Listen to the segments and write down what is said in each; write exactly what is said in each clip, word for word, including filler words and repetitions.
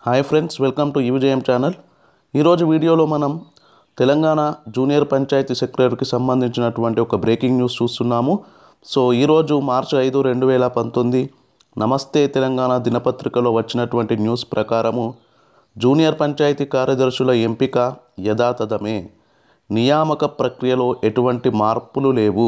Hi friends, welcome to EVJM channel. ఈరోజు వీడియోలో మనం తెలంగాణ జూనియర్ పంచాయతీ సెక్రటరీకి సంబంధించినటువంటి ఒక బ్రేకింగ్ న్యూస్ చూస్తున్నాము. సో ఈరోజు మార్చి ఐదు రెండు వేల పంతొమ్మిది నమస్తే తెలంగాణ దినపత్రికలో వచ్చినటువంటి న్యూస్ ప్రకారము జూనియర్ పంచాయతీ కార్యదర్శుల ఎంపిక యథాతథమే, నియామక ప్రక్రియలో ఎటువంటి మార్పులు లేవు.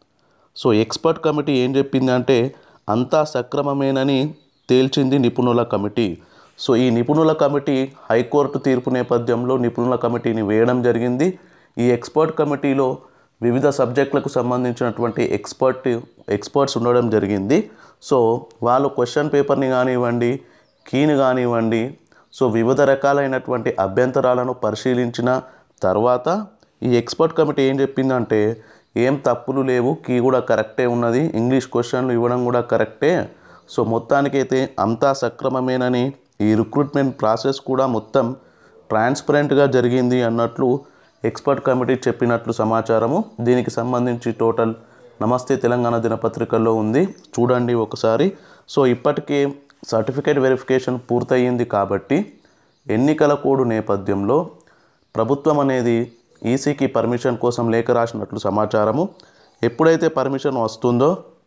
సో ఎక్స్పర్ట్ కమిటీ ఏం చెప్పిందంటే అంతా సక్రమమేనని తేల్చింది నిపుణుల కమిటీ. సో ఈ నిపుణుల కమిటీ హైకోర్టు తీర్పు నేపథ్యంలో నిపుణుల కమిటీని వేయడం జరిగింది. ఈ ఎక్స్పర్ట్ కమిటీలో వివిధ సబ్జెక్టులకు సంబంధించినటువంటి ఎక్స్పర్ట్ ఎక్స్పర్ట్స్ ఉండడం జరిగింది. సో వాళ్ళు క్వశ్చన్ పేపర్ని కానివ్వండి, కీని కానివ్వండి, సో వివిధ రకాలైనటువంటి అభ్యంతరాలను పరిశీలించిన తర్వాత ఈ ఎక్స్పర్ట్ కమిటీ ఏం చెప్పిందంటే ఏం తప్పులు లేవు, కీ కూడా కరెక్టే ఉన్నది, ఇంగ్లీష్ క్వశ్చన్లు ఇవ్వడం కూడా కరెక్టే. సో మొత్తానికైతే అంతా సక్రమమేనని, ఈ రిక్రూట్మెంట్ ప్రాసెస్ కూడా మొత్తం ట్రాన్స్పరెంట్గా జరిగింది అన్నట్లు ఎక్స్పర్ట్ కమిటీ చెప్పినట్లు సమాచారము. దీనికి సంబంధించి టోటల్ నమస్తే తెలంగాణ దినపత్రికల్లో ఉంది, చూడండి ఒకసారి. సో ఇప్పటికే సర్టిఫికేట్ వెరిఫికేషన్ పూర్తయింది కాబట్టి ఎన్నికల కోడ్ నేపథ్యంలో ప్రభుత్వం అనేది ఈసీకి పర్మిషన్ కోసం లేఖ రాసినట్లు సమాచారము. ఎప్పుడైతే పర్మిషన్ వస్తుందో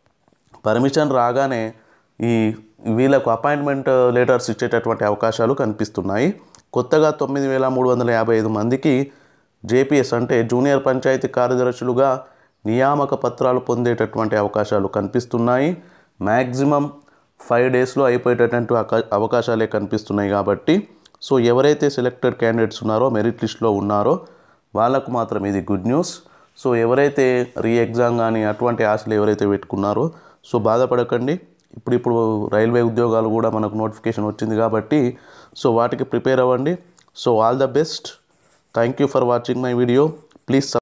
పర్మిషన్ రాగానే ఈ వీళ్ళకు అపాయింట్మెంట్ లెటర్స్ ఇచ్చేటటువంటి అవకాశాలు కనిపిస్తున్నాయి. కొత్తగా తొమ్మిది వేల మూడు వందల యాభై ఐదు మందికి జేపీఎస్ అంటే జూనియర్ పంచాయతీ కార్యదర్శులుగా నియామక పత్రాలు పొందేటటువంటి అవకాశాలు కనిపిస్తున్నాయి. మ్యాక్సిమం ఫైవ్ డేస్లో అయిపోయేటటువంటి అవకాశాలే కనిపిస్తున్నాయి. కాబట్టి సో ఎవరైతే సెలెక్టెడ్ క్యాండిడేట్స్ ఉన్నారో, మెరిట్ లిస్ట్లో ఉన్నారో వాళ్ళకు మాత్రం ఇది గుడ్ న్యూస్. సో ఎవరైతే రీ ఎగ్జామ్ కానీ అటువంటి ఆశలు ఎవరైతే పెట్టుకున్నారో సో బాధపడకండి. ఇప్పుడు ఇప్పుడు రైల్వే ఉద్యోగాలు కూడా మనకు నోటిఫికేషన్ వచ్చింది కాబట్టి సో వాటికి ప్రిపేర్ అవ్వండి. So all the best. Thank you for watching my video. Please